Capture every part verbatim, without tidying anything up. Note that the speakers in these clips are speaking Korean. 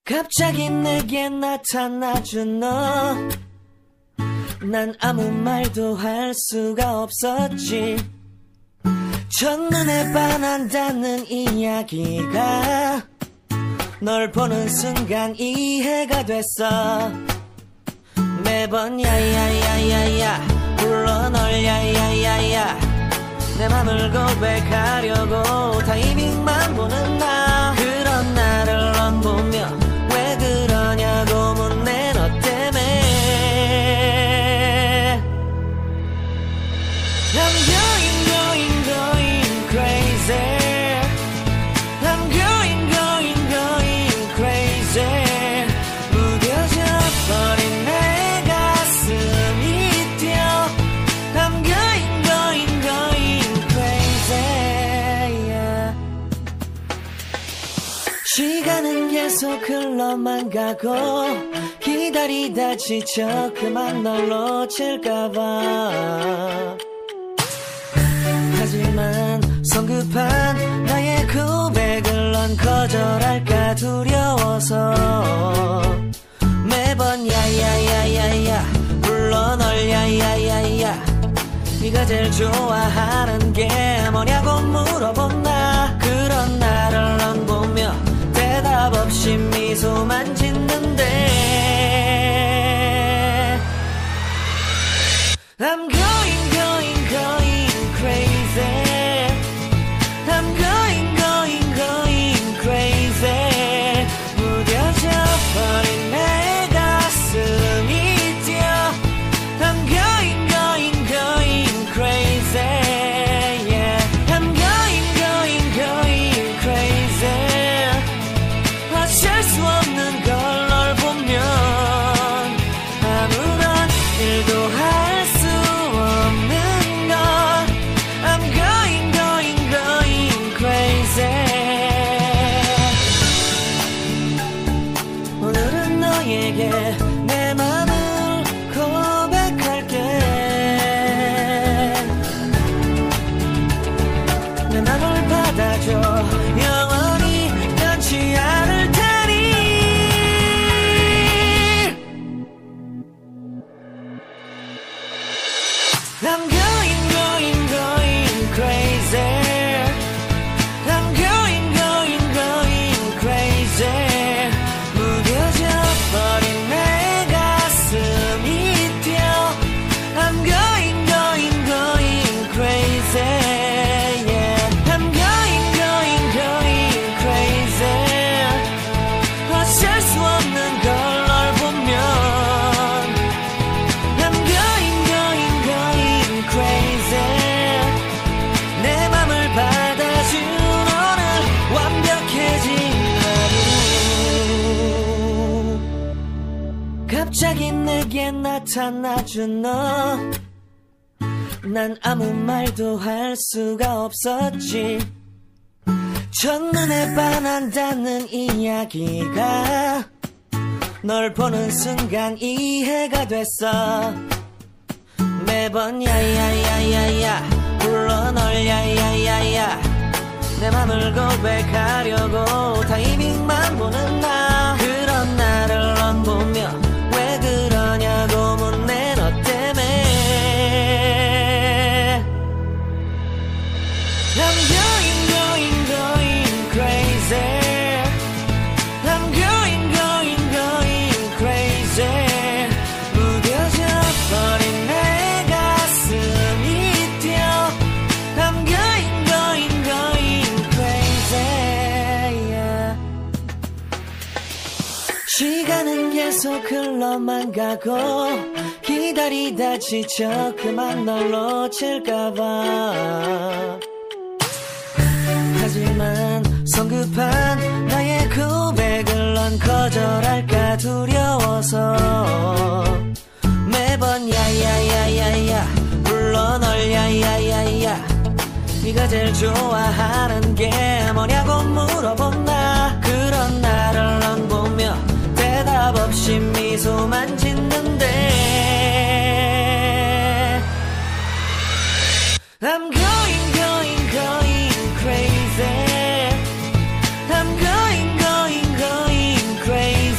갑자기 내게 나타나준 너, 난 아무 말도 할 수가 없었지. 첫눈에 반한다는 이야기가 널 보는 순간 이해가 됐어. 매번 야야야야야 불러 널 야야야야, 내 맘을 고백하려고 타이밍만 보는 나. 그런 나를 넌 보며 왜 그러냐고 묻네. 너 때문에 I'm going going going crazy. I'm going going going crazy. 무뎌져 버린 내 가슴이 뛰어. I'm going going going crazy, yeah. 시간은 계속 흘러만 가고 기다리다 지쳐 그만 널 놓칠까봐. 하지만 성급한 나의 고백을 넌 거절할까 두려워서 매번 야야야야야 불러 널 야야야야. 네가 제일 좋아하는 게 뭐냐고 물어본 나. 그런 나를 넌 보며 대답 없이 미소만 짓는데 I'm going going going crazy. I'm going going going crazy. 무뎌져 버린 내 가슴이 뛰어. I'm going going going crazy, yeah. I'm going going going crazy. 어쩔 수 없는 걸 널 보면 아무런 일도 할 수 없는 걸. I'm going going going crazy. 오늘은 너에게 내 맘을 고백할게. 내 맘을 받아줘. 영원히 변치 않을 테니. I'm going going going crazy. I'm going going going crazy. 무뎌져 버린 내 가슴이 뛰어. I'm going going going crazy, yeah. I'm going going going crazy. 어쩔 수 없는 걸 널 보면 I'm going going going crazy. 내 맘을 받아준 오늘 완벽해진 하루. 갑자기 내게 나타나준 너, 난 아무 말도 할 수가 없었지. 첫눈에 반한다는 이야기가 널 보는 순간 이해가 됐어. 매번 야야야야야 불러 널 야야야야, 내 맘을 고백하려고 타이밍만 보는 나. 그런 나를 넌 보며 왜 그러냐고 묻네. 너 때문에 I'm going going going crazy. I'm going going going crazy. 무뎌져 버린 내 가슴이 뛰어. I'm going going going crazy, yeah. 시간은 계속 흘러만 가고 기다리다 지쳐 그만 널 놓칠까봐. 하지만 성급한 나의 고백을 넌 거절할까 두려워서 매번 야야야야야 불러 널 야야야야. 네가 제일 좋아하는 게 뭐냐고 물어본 나. 그런 나를 넌 보며 대답 없이 미소만 짓는데 I'm going going going crazy. I'm going going going crazy.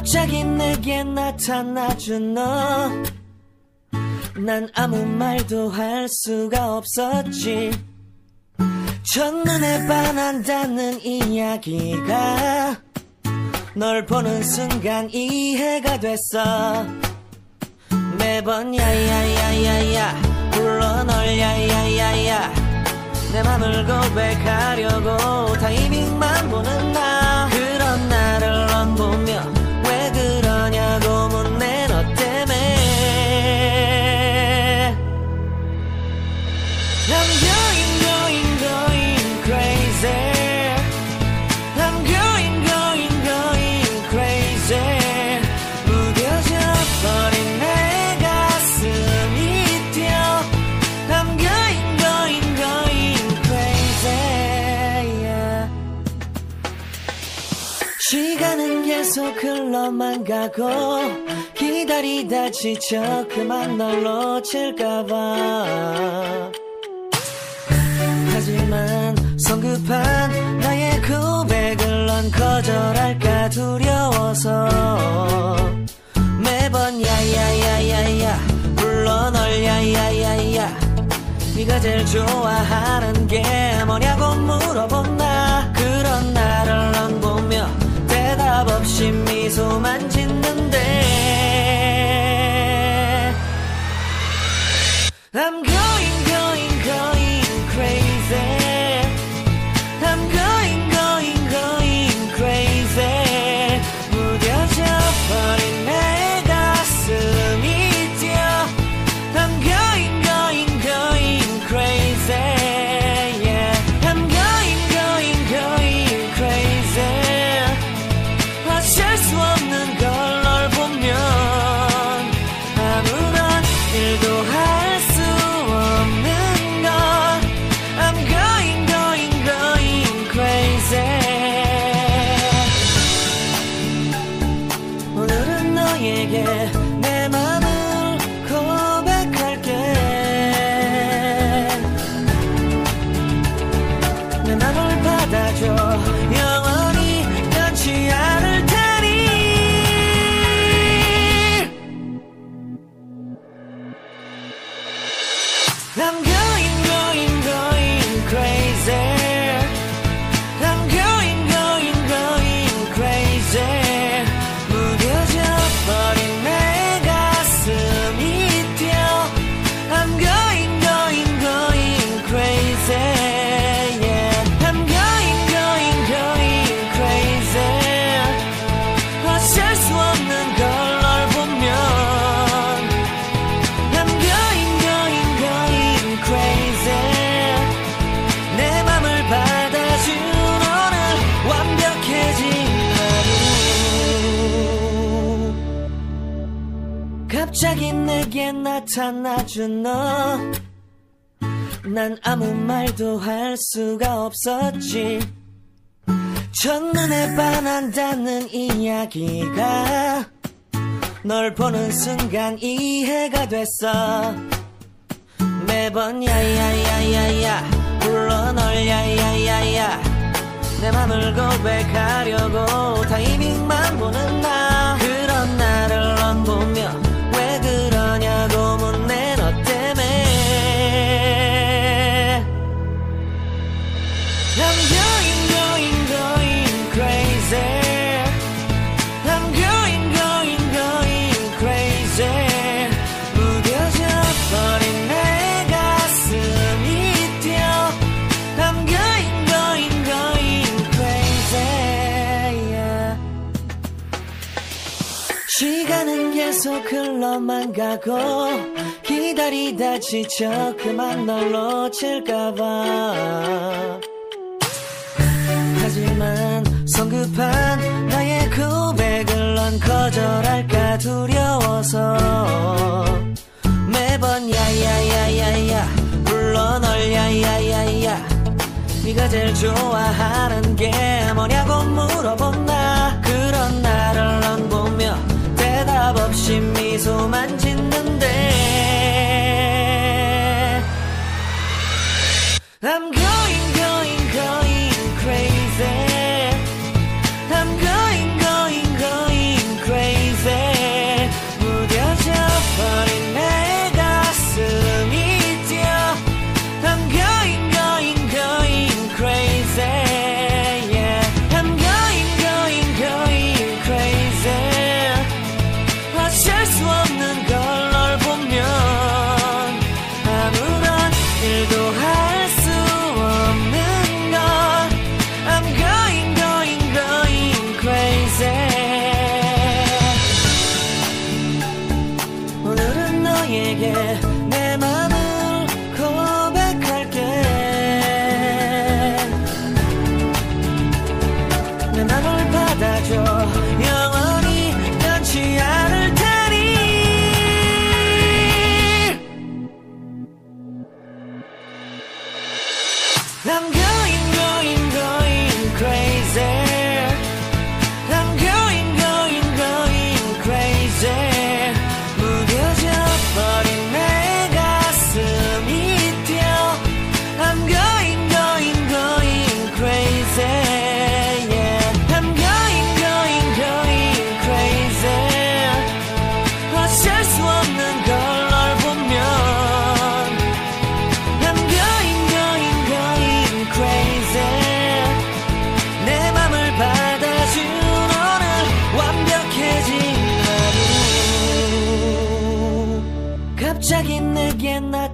갑자기 내게 나타나준 너, 난 아무 말도 할 수가 없었지. 첫눈에 반한다는 이야기가 널 보는 순간 이해가 됐어. 매번 야야야야야 불러 널 야야야야, 내 맘을 고백하려고 타이밍만 보는 나. 그런 나를 넌 보며 왜 그러냐고 묻네. 너 때문에 I'm going going going crazy. I'm going going going crazy. 무뎌져 버린 내 가슴이 뛰어. I'm going going going crazy, yeah. 시간은 계속 흘러만 가고 기다리다 지쳐 그만 널 놓칠까봐. 하지만 성급한 나의 고백을 넌 거절할까 두려워서 매번 야야야야야 불러 널 야야야야. 네가 제일 좋아하는 게 뭐냐고 물어본 나. 그런 나를 넌 보며 대답 없이 미소만 짓는데 I'm going going going crazy. I'm going going going crazy. 무뎌져 버린 내 가슴이 뛰어. I'm going going going crazy, yeah. I'm going going going crazy. 어쩔 수 없는 걸 널 보면 아무런 일도 할 수 없는 걸. I'm going going going crazy. 오늘은 너에게 내 맘을 고백할게. 내 맘을 받아줘. 영원히 변치 않을 테니. I'm going going going crazy. I'm going going going crazy. 무뎌져 버린 내 가슴이 뛰어. I'm going going going crazy, yeah. I'm going going going crazy. 어쩔 수 없는 걸 널 보면 I'm going going going crazy. 내 맘을 받아준 오늘 완벽해진 하루. 갑자기 내게 나타나준 너, 난 아무 말도 할 수가 없었지. 첫눈에 반한다는 이야기가 널 보는 순간 이해가 됐어. 매번 야야야야야 불러 널 야야야야, 내 맘을 고백하려고 타이밍만 보는 나. 그런 나를 넌 보며 왜 그러냐고 묻네. 너 때문에 I'm going going going crazy. I'm going going going crazy. 무뎌져 버린 내 가슴이 뛰어. I'm going going going crazy, yeah. 시간은 계속 흘러만 가고 기다리다 지쳐 그만 널 놓칠까봐. 하지만 성급한 나의 고백을 넌 거절할까 두려워서 매번 야야야야야 불러 널 야야야야. 네가 제일 좋아하는 게 뭐냐고 물어본 나. 그런 나를 넌 보며 대답 없이 미소만 짓는데 I'm going going going crazy. I'm going going going crazy.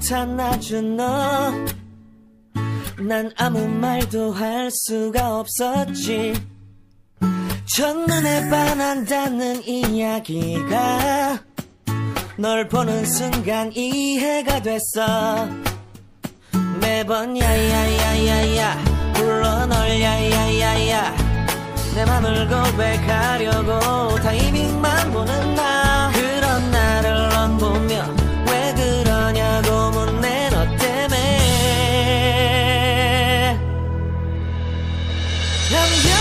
나타나준 너 난 아무 말도 할 수가 없었지 첫눈에 반한다는 이야기가 널 보는 순간 이해가 됐어 매번 야야야야야 불러 널 야야야야 내 맘을 고백하려고 타이밍만 보는 나 그런 나를 넌 보며 왜 그러냐고 묻네 너 때문에 I'm